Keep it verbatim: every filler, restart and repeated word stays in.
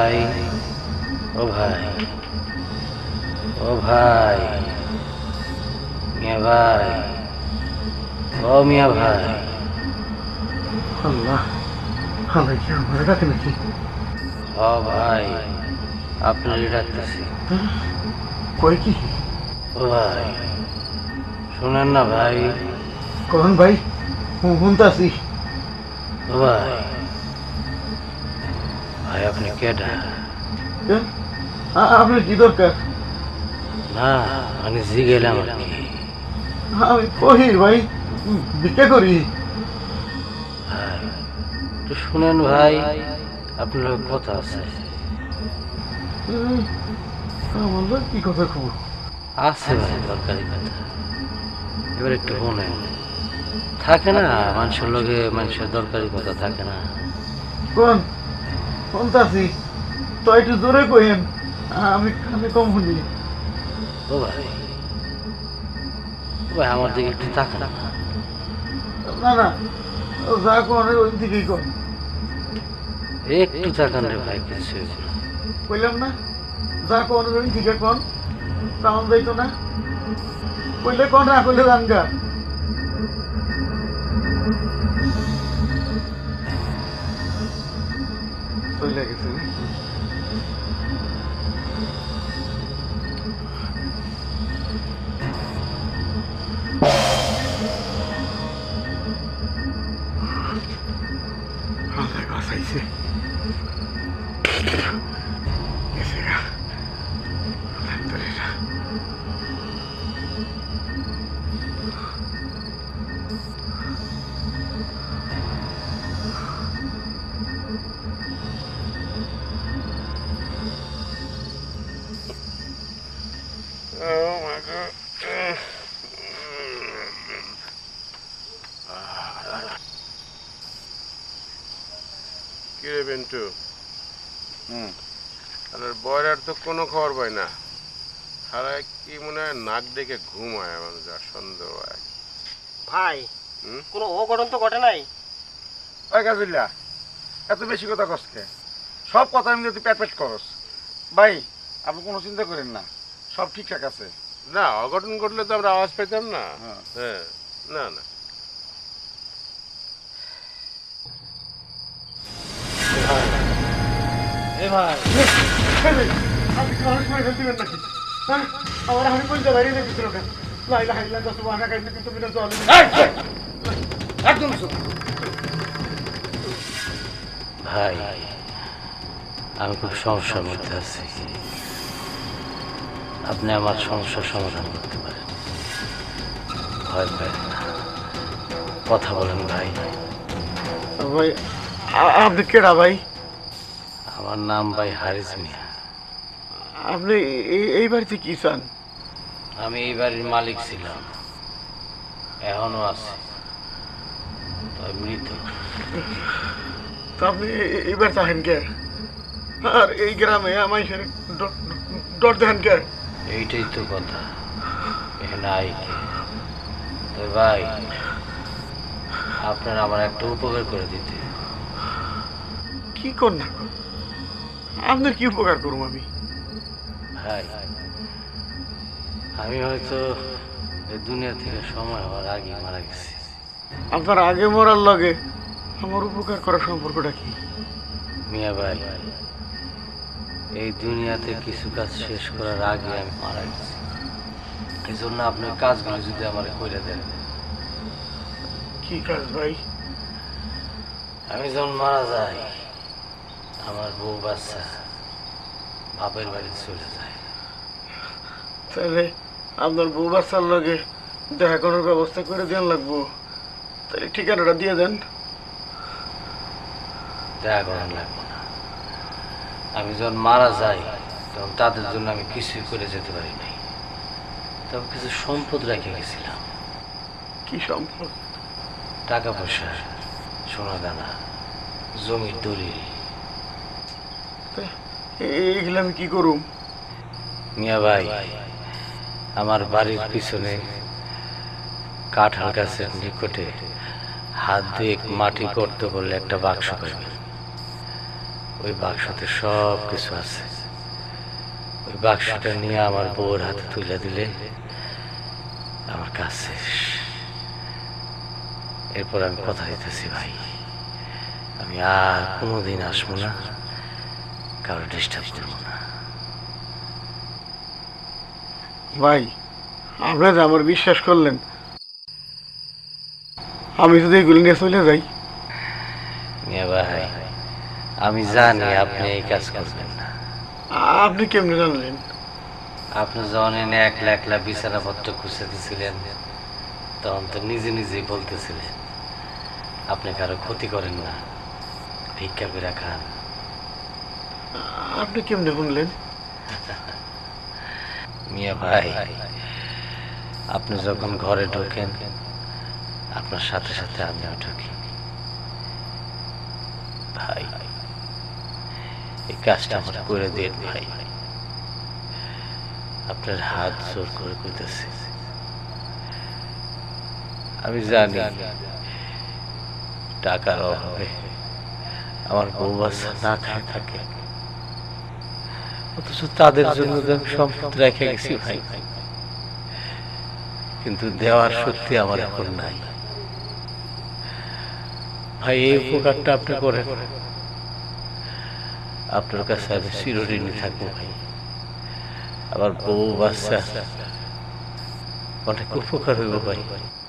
ভাই, ও ভাই, ও ভাই, মিয়া ভাই, ও মিয়া ভাই। আল্লাহ, আল্লাহ কি আমার ডাকে নাকি? ও ভাই, আপনারই ডাকতেছি। কই কি? ও ভাই, শুনেন না ভাই। কোন ভাই? শুনতাছি। ও ভাই, ভাই আপনি কেডা? আপনার কি দরকার? না মানে জিগেলাম আর কি। আমি কহির ভাই, ভিক্ষা করি। ভাই একটু শুনেন ভাই, আপনার কথা আছে। আমার লোক কি কথা খবর? আছে ভাই দরকারি কথা, এবার একটু শোনেন। থাকে না মানুষের লগে মানুষের দরকারি কথা থাকে না। কোন শুনতাছি তো, একটু জোরে কইেন, আমি কানে কম শুনি। ও ভাই, ও ভাই আমার দিকে একটু তাকান না। না না, যা কোন ওই দিকেই কোন। একটু তাকান রে ভাই, কিছু হইব না। কইলাম না, যা কোন ওই দিকে কোন, সাউন্ড যাইতো না। কইলে কোন, না কইলে জান গা। চলে গেছে। আল্লাহ বাঁচাইছে। গেছে গা। আলহামদুলিল্লাহ। Oh my God. কিরে বেন্টু, হুম আর বয়রার তো কোনো খবর পাই না। সারা কি মনে হয় নাক ডেকে ঘুমায়, আমার যা সন্দেহ হয়। ভাই হুম? কোনো অঘটন তো ঘটে নাই? ওই গাজুল্লা, এত বেশি কথা কসকে? সব কথা আমি যদি প্যাট প্যাট করস। ভাই আপনি কোনো চিন্তা করেন না, সব ঠিকঠাক আছে। না, অঘটন ঘটলে তো আমরা আওয়াজ পেতাম না। হ্যাঁ। হ্যাঁ, না না এ ভাই, আপনি কি মানুষ মারি ফেলতে নাকি? হ্যাঁ, আমার আমি বলতে পারি না কিছু লোকের। লাইলা হাইলা দশ বানা খাইতে কিন্তু বিনা জল। একদম চুপ। ভাই আমি খুব সমস্যার মধ্যে আছি, আপনি আমার সমস্যার সমাধান করতে পারেন। ভয় পেন না, কথা বলেন ভাই। ভাই আপনি কেডা ভাই? আমার নাম ভাই হারিস মিয়া। আপনি এই বাড়িতে কি চান? আমি এই বাড়ির মালিক ছিলাম, এখনো আছি, তবে মৃত। তা আপনি এইবার চাহেন কে? আর এই গ্রামে আমায় ডর দেন কে? এইটাই তো কথা, এখানে আই কে? তবে ভাই আপনার আমার একটা উপকার করে দিতে। কি কর না কর, আপনার কি উপকার করুম আমি? ভাই আমি হয়তো এই দুনিয়া থেকে সময় হওয়ার আগে মারা গেছি। আপনার আগে মরার লগে আমার উপকার করার সম্পর্কটা কি? মিয়া ভাই, এই দুনিয়াতে কিছু কাজ শেষ করার আগে আমি মারা গেছি, এই জন্য আপনার কাজগুলো যদি আমার করে দেন। কি কাজ ভাই? আমি যখন মারা যাই আমার বউ বাচ্চা বাপের বাড়ি চলে যায়। তাহলে আপনার বউ বাচ্চার লগে দেখা করার ব্যবস্থা করে দেন লাগবো। তাহলে ঠিকানাটা দিয়ে দেন। দেখা করার লাগবে না, আমি যখন মারা যাই তখন তাদের জন্য আমি কিছুই করে যেতে পারি নাই, তবে কিছু সম্পদ রেখে গেছিলাম। কি সম্পদ? টাকা পয়সা, সোনা দানা, জমির দলিল। এইগুলো আমি কি করুম? মিয়া ভাই, আমার বাড়ির পিছনে কাঁঠাল গাছের নিকটে হাত দিয়ে মাটি গর্ত করলে একটা বাক্স পাইবেন। ওই বাক্সতে সব কিছু আছে। ওই বাক্সটা নিয়ে আমার বউর হাতে তুলে দিলে আমার কাজ শেষ। এরপর আমি কথা দিতেছি ভাই, আমি আর কোনোদিন আসবো না, কারো ডিস্টার্ব করবো না। ভাই আপনারা যে আমার বিশ্বাস করলেন, আমি যদি এগুলো নিয়ে চলে যাই। মিয়া ভাই, আমি জানি আপনি এই কাজ করবেন না। আপনি কেমনে জানলেন? আপনি যখন এনে একলা একলা বিছানাপত্র খুঁজতেছিলেন, তখন তো নিজে নিজেই বলতেছিলেন আপনি কারো ক্ষতি করেন না, ভিক্ষা করে খান। আপনি কেমনে শুনলেন? মিয়া ভাই, আপনি যখন ঘরে ঢোকেন আপনার সাথে সাথে আমিও ঢুকি। ভাই, এই কাজটা আমার করে দিন ভাই, আপনার হাত জোর করে কইতেছি। আমি জানি টাকার অভাবে আমার বউ বাচ্চা না খায় থাকে, অথচ তাদের জন্য যে আমি সম্পদ রেখে গেছি ভাই, কিন্তু দেওয়ার শক্তি আমার এখন নাই ভাই। এই উপকারটা আপনি করেন, আপনার কাছে আমি চিরঋণী থাকবো ভাই। আমার বউ বাচ্চা অনেক উপকার হইব ভাই।